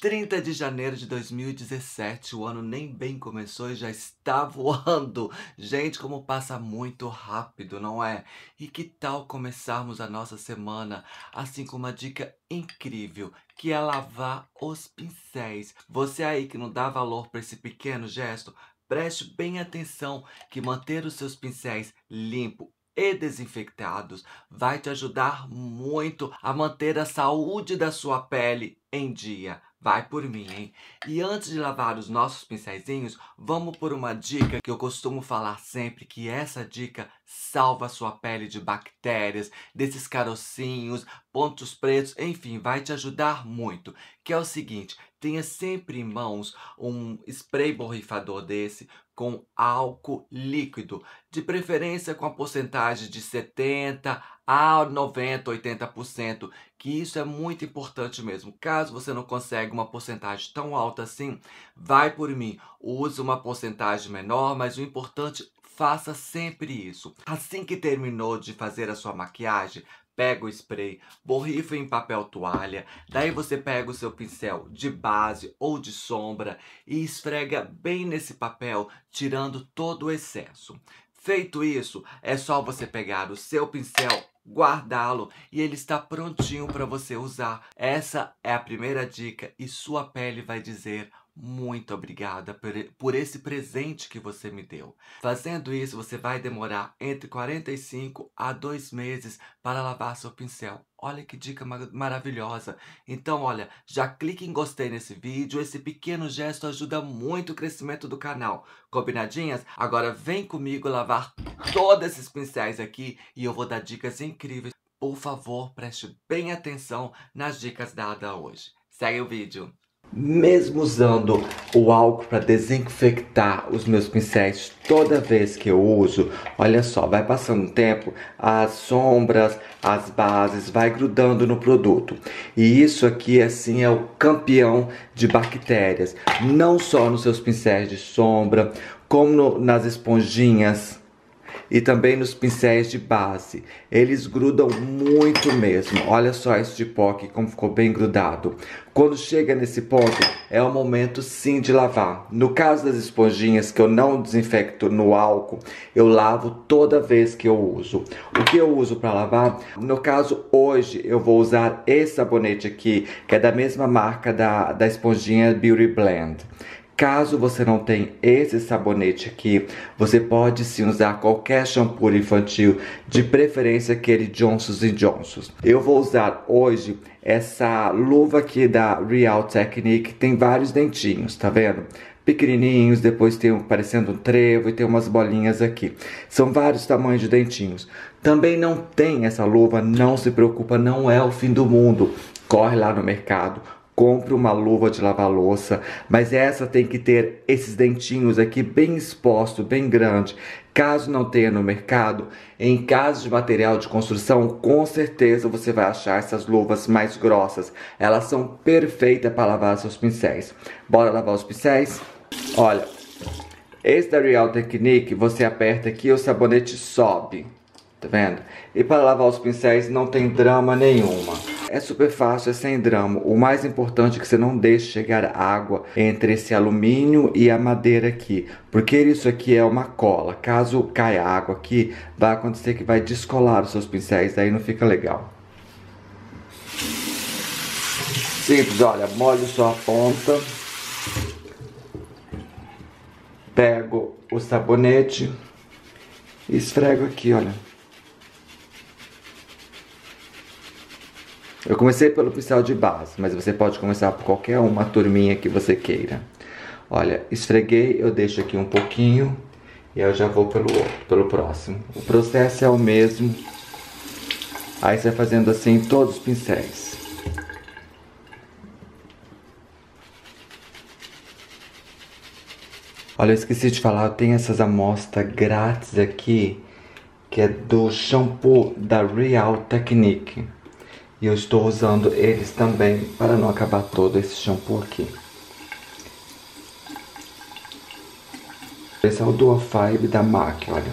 30 de janeiro de 2017, o ano nem bem começou e já está voando. Gente, como passa muito rápido, não é? E que tal começarmos a nossa semana assim com uma dica incrível, que é lavar os pincéis. Você aí que não dá valor para esse pequeno gesto, preste bem atenção que manter os seus pincéis limpos e desinfectados vai te ajudar muito a manter a saúde da sua pele em dia. Vai por mim, hein? E antes de lavar os nossos pincéisinhos, vamos por uma dica que eu costumo falar sempre, que essa dica salva a sua pele de bactérias, desses carocinhos, pontos pretos, enfim, vai te ajudar muito. Que é o seguinte, tenha sempre em mãos um spray borrifador desse com álcool líquido, de preferência com a porcentagem de 70 a 90, 80%, que isso é muito importante mesmo. Caso você não consiga uma porcentagem tão alta assim, vai por mim, use uma porcentagem menor, mas o importante, faça sempre isso. Assim que terminou de fazer a sua maquiagem, pega o spray, borrifa em papel toalha, daí você pega o seu pincel de base ou de sombra e esfrega bem nesse papel, tirando todo o excesso. Feito isso, é só você pegar o seu pincel, guardá-lo e ele está prontinho para você usar. Essa é a primeira dica e sua pele vai dizer muito obrigada por esse presente que você me deu. Fazendo isso, você vai demorar entre 45 a 2 meses para lavar seu pincel. Olha que dica maravilhosa. Então, olha, já clique em gostei nesse vídeo. Esse pequeno gesto ajuda muito o crescimento do canal. Combinadinhas? Agora vem comigo lavar todos esses pincéis aqui e eu vou dar dicas incríveis. Por favor, preste bem atenção nas dicas dadas hoje. Segue o vídeo. Mesmo usando o álcool para desinfectar os meus pincéis toda vez que eu uso, olha só, vai passando um tempo, as sombras, as bases, vai grudando no produto. E isso aqui, assim, é o campeão de bactérias. Não só nos seus pincéis de sombra, como nas esponjinhas e também nos pincéis de base. Eles grudam muito mesmo. Olha só esse de pó aqui, como ficou bem grudado. Quando chega nesse ponto, é o momento sim de lavar. No caso das esponjinhas, que eu não desinfecto no álcool, eu lavo toda vez que eu uso. O que eu uso para lavar? No caso, hoje eu vou usar esse sabonete aqui, que é da mesma marca da esponjinha Beauty Blend. Caso você não tenha esse sabonete aqui, você pode sim usar qualquer shampoo infantil, de preferência aquele Johnson & Johnson. Eu vou usar hoje essa luva aqui da Real Technique, tem vários dentinhos, tá vendo? Pequenininhos, depois tem parecendo um trevo e tem umas bolinhas aqui. São vários tamanhos de dentinhos. Também não tem essa luva, não se preocupa, não é o fim do mundo. Corre lá no mercado, compre uma luva de lavar louça, mas essa tem que ter esses dentinhos aqui bem expostos, bem grande. Caso não tenha no mercado, em caso de material de construção, com certeza você vai achar essas luvas mais grossas. Elas são perfeitas para lavar seus pincéis. Bora lavar os pincéis? Olha, esse da Real Technique, você aperta aqui e o sabonete sobe. Tá vendo? E para lavar os pincéis não tem drama nenhuma. É super fácil, é sem drama. O mais importante é que você não deixe chegar água entre esse alumínio e a madeira aqui. Porque isso aqui é uma cola. Caso caia água aqui, vai acontecer que vai descolar os seus pincéis. Daí não fica legal. Simples, olha, molho só a ponta. Pego o sabonete e esfrego aqui, olha. Eu comecei pelo pincel de base, mas você pode começar por qualquer uma turminha que você queira. Olha, esfreguei, eu deixo aqui um pouquinho e eu já vou pelo próximo. O processo é o mesmo. Aí você vai fazendo assim em todos os pincéis. Olha, eu esqueci de falar, eu tenho essas amostras grátis aqui, que é do shampoo da Real Technique. E eu estou usando eles também para não acabar todo esse shampoo aqui. Esse é o Dual Fibre da MAC, olha.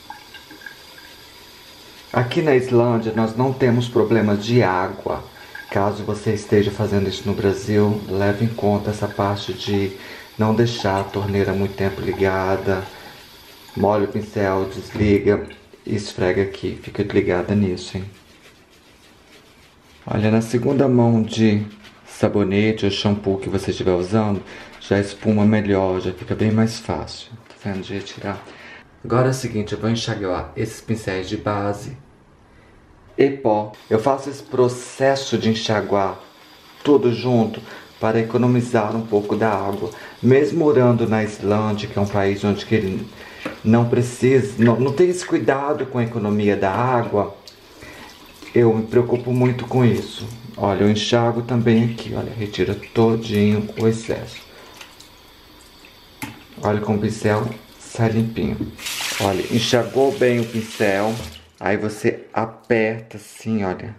Aqui na Islândia nós não temos problemas de água. Caso você esteja fazendo isso no Brasil, leve em conta essa parte de não deixar a torneira muito tempo ligada. Molha o pincel, desliga e esfrega aqui. Fica ligada nisso, hein? Olha, na segunda mão de sabonete ou shampoo que você estiver usando, já espuma melhor, já fica bem mais fácil. Tá vendo? De retirar. Agora é o seguinte, eu vou enxaguar esses pincéis de base e pó. Eu faço esse processo de enxaguar tudo junto para economizar um pouco da água. Mesmo morando na Islândia, que é um país onde que ele não precisa, não tem esse cuidado com a economia da água, eu me preocupo muito com isso. Olha, eu enxago também aqui, olha, retira todinho o excesso. Olha, com o pincel sai limpinho. Olha, enxagou bem o pincel, aí você aperta assim, olha,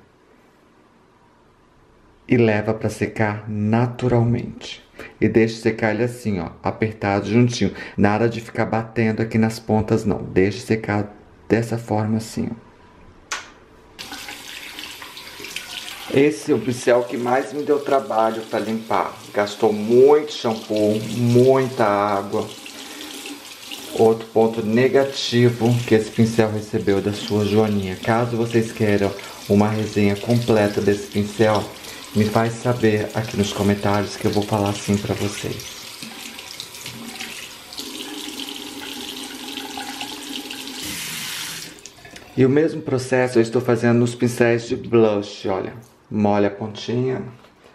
e leva para secar naturalmente. E deixa secar ele assim, ó, apertado juntinho. Nada de ficar batendo aqui nas pontas, não. Deixa secar dessa forma assim, ó. Esse é o pincel que mais me deu trabalho para limpar. Gastou muito shampoo, muita água. Outro ponto negativo que esse pincel recebeu da sua Joaninha. Caso vocês queiram uma resenha completa desse pincel, me faz saber aqui nos comentários que eu vou falar assim pra vocês. E o mesmo processo eu estou fazendo nos pincéis de blush, olha. Molha a pontinha.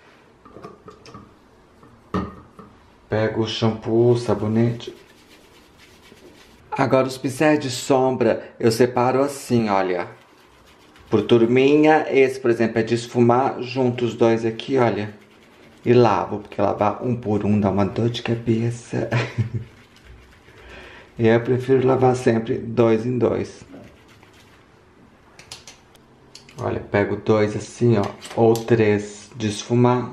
Pego o shampoo, o sabonete. Agora os pincéis de sombra eu separo assim, olha. Por turminha, esse, por exemplo, é de esfumar junto os dois aqui, olha. E lavo, porque lavar um por um dá uma dor de cabeça. E eu prefiro lavar sempre dois em dois. Olha, pego dois assim, ó, ou três de esfumar.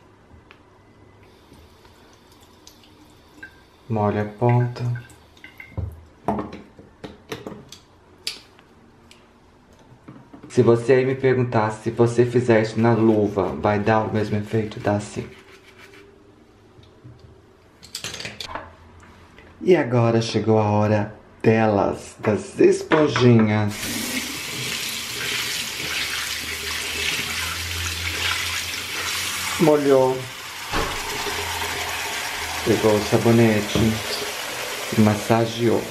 Molho a ponta. Se você aí me perguntar se você fizer isso na luva, vai dar o mesmo efeito? Dá sim. E agora chegou a hora delas, das esponjinhas. Molhou. Pegou o sabonete e massageou.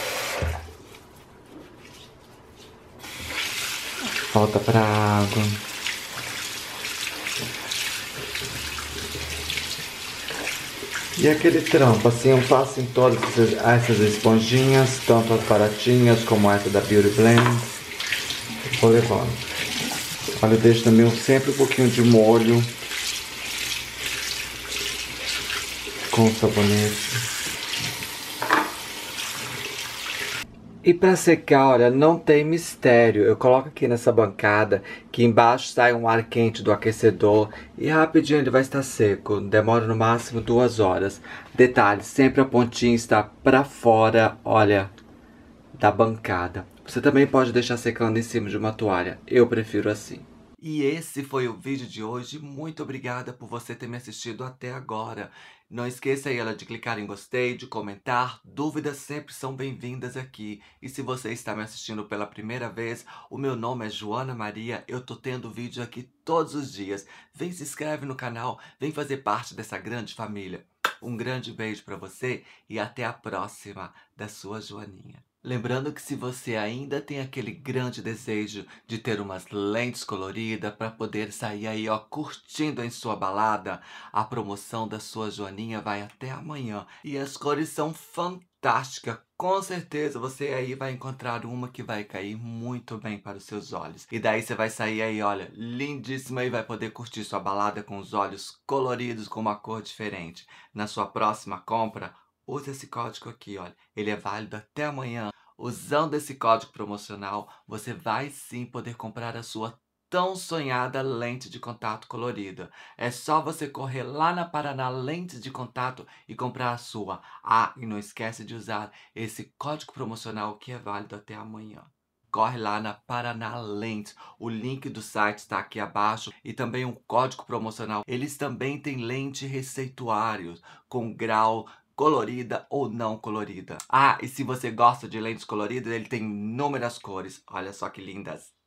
Volta pra água. E aquele trampo, assim eu faço em todas essas esponjinhas, tanto as baratinhas como essa da Beauty Blend. Vou levando. Olha, eu deixo também sempre um pouquinho de molho com o sabonete. E para secar, olha, não tem mistério. Eu coloco aqui nessa bancada, que embaixo sai um ar quente do aquecedor e rapidinho ele vai estar seco. Demora no máximo 2 horas. Detalhe, sempre a pontinha está para fora, olha, da bancada. Você também pode deixar secando em cima de uma toalha. Eu prefiro assim. E esse foi o vídeo de hoje. Muito obrigada por você ter me assistido até agora. Não esqueça aí de clicar em gostei, de comentar. Dúvidas sempre são bem-vindas aqui. E se você está me assistindo pela primeira vez, o meu nome é Joana Maria. Eu tô tendo vídeo aqui todos os dias. Vem se inscreve no canal, vem fazer parte dessa grande família. Um grande beijo para você e até a próxima da sua Joaninha. Lembrando que se você ainda tem aquele grande desejo de ter umas lentes coloridas para poder sair aí, ó, curtindo em sua balada, a promoção da sua Joaninha vai até amanhã. E as cores são fantásticas. Com certeza você aí vai encontrar uma que vai cair muito bem para os seus olhos. E daí você vai sair aí, olha, lindíssima e vai poder curtir sua balada com os olhos coloridos com uma cor diferente. Na sua próxima compra, use esse código aqui, olha. Ele é válido até amanhã. Usando esse código promocional, você vai sim poder comprar a sua tão sonhada lente de contato colorida. É só você correr lá na Paraná Lentes de Contato e comprar a sua. Ah, e não esquece de usar esse código promocional que é válido até amanhã. corre lá na Paraná Lentes. O link do site está aqui abaixo e também um código promocional. Eles também têm lente receituários com grau colorida ou não colorida. Ah, e se você gosta de lentes coloridas, ele tem inúmeras cores. Olha só que lindas.